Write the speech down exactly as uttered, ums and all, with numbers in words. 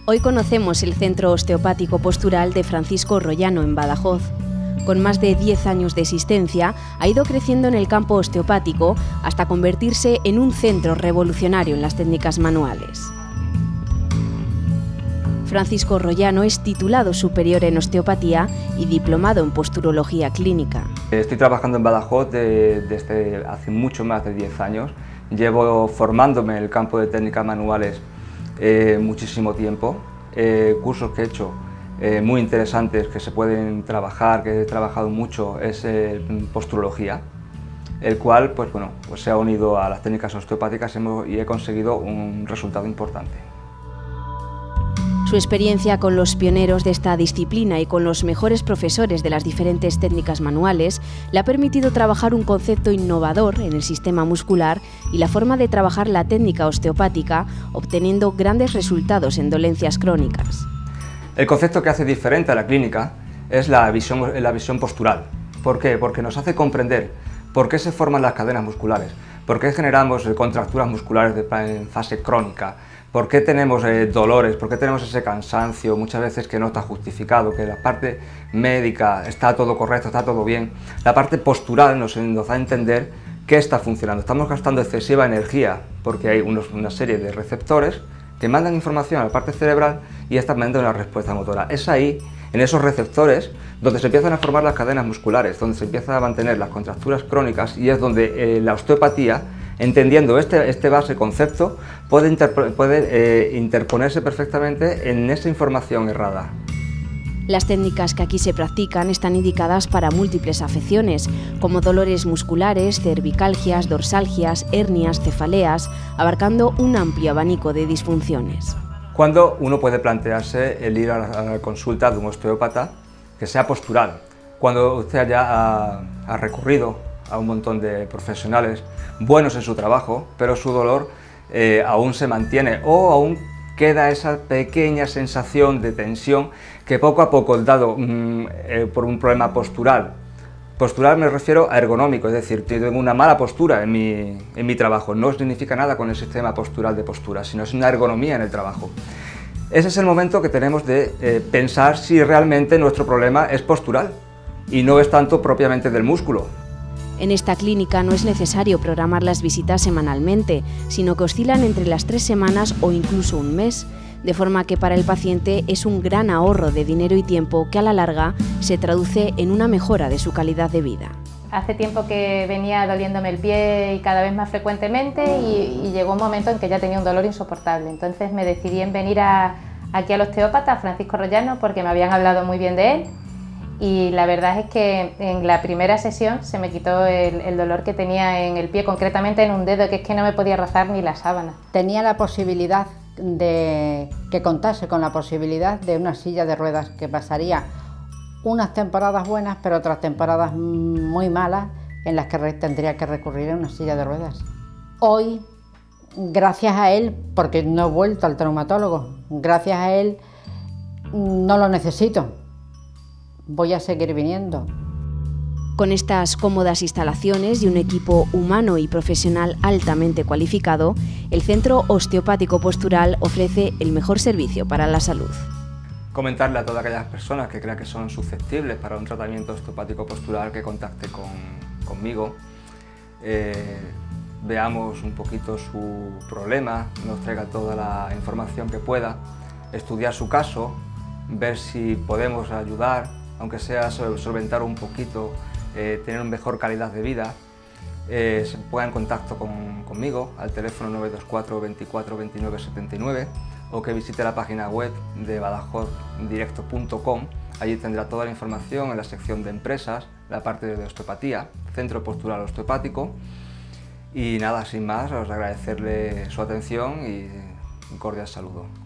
Hoy conocemos el Centro Osteopático Postural de Francisco Rollano en Badajoz. Con más de diez años de existencia, ha ido creciendo en el campo osteopático hasta convertirse en un centro revolucionario en las técnicas manuales. Francisco Rollano es titulado superior en osteopatía y diplomado en posturología clínica. Estoy trabajando en Badajoz de, desde hace mucho más de diez años. Llevo formándome en el campo de técnicas manuales eh, muchísimo tiempo. Eh, cursos que he hecho eh, muy interesantes que se pueden trabajar, que he trabajado mucho, es eh, posturología, el cual pues, bueno, pues se ha unido a las técnicas osteopáticas y he conseguido un resultado importante. Su experiencia con los pioneros de esta disciplina y con los mejores profesores de las diferentes técnicas manuales le ha permitido trabajar un concepto innovador en el sistema muscular y la forma de trabajar la técnica osteopática, obteniendo grandes resultados en dolencias crónicas. El concepto que hace diferente a la clínica es la visión, la visión postural. ¿Por qué? Porque nos hace comprender por qué se forman las cadenas musculares, por qué generamos contracturas musculares de, en fase crónica, ¿por qué tenemos eh, dolores? ¿Por qué tenemos ese cansancio muchas veces que no está justificado? Que la parte médica está todo correcto, está todo bien. La parte postural nos, nos da a entender qué está funcionando. Estamos gastando excesiva energía porque hay unos, una serie de receptores que mandan información a la parte cerebral y esta manda una respuesta motora. Es ahí, en esos receptores, donde se empiezan a formar las cadenas musculares, donde se empiezan a mantener las contracturas crónicas y es donde eh, la osteopatía, entendiendo este, este base concepto, puede, puede eh, interponerse perfectamente en esa información errada. Las técnicas que aquí se practican están indicadas para múltiples afecciones, como dolores musculares, cervicalgias, dorsalgias, hernias, cefaleas, abarcando un amplio abanico de disfunciones. Cuando uno puede plantearse el ir a la, a la consulta de un osteópata que sea postural, cuando usted ya ha, ha recurrido a un montón de profesionales buenos en su trabajo, pero su dolor eh, aún se mantiene o aún queda esa pequeña sensación de tensión que poco a poco, dado mmm, eh, por un problema postural, postural me refiero a ergonómico, es decir, tengo una mala postura en mi, en mi trabajo, no significa nada con el sistema postural de postura, sino es una ergonomía en el trabajo. Ese es el momento que tenemos de eh, pensar si realmente nuestro problema es postural y no es tanto propiamente del músculo. En esta clínica no es necesario programar las visitas semanalmente, sino que oscilan entre las tres semanas o incluso un mes, de forma que para el paciente es un gran ahorro de dinero y tiempo que a la larga se traduce en una mejora de su calidad de vida. Hace tiempo que venía doliéndome el pie y cada vez más frecuentemente y, y llegó un momento en que ya tenía un dolor insoportable, entonces me decidí en venir a, aquí al osteópata, Francisco Rollano, porque me habían hablado muy bien de él. Y la verdad es que en la primera sesión se me quitó el, el dolor que tenía en el pie, concretamente en un dedo, que es que no me podía rozar ni la sábana. Tenía la posibilidad de que contase con la posibilidad de una silla de ruedas, que pasaría unas temporadas buenas, pero otras temporadas muy malas en las que tendría que recurrir a una silla de ruedas. Hoy, gracias a él, porque no he vuelto al traumatólogo, gracias a él no lo necesito. Voy a seguir viniendo. Con estas cómodas instalaciones y un equipo humano y profesional altamente cualificado, el Centro Osteopático Postural ofrece el mejor servicio para la salud. Comentarle a todas aquellas personas que crean que son susceptibles para un tratamiento osteopático postural que contacte con, conmigo, eh, veamos un poquito su problema, nos traiga toda la información que pueda, estudiar su caso, ver si podemos ayudar, aunque sea solventar un poquito, eh, tener una mejor calidad de vida. Eh, se ponga en contacto con, conmigo al teléfono nueve dos cuatro, veinticuatro, veintinueve, setenta y nueve o que visite la página web de badajoz directo punto com. Allí tendrá toda la información en la sección de empresas, la parte de osteopatía, Centro Postural Osteopático. Y nada, sin más, os agradecerle su atención y un cordial saludo.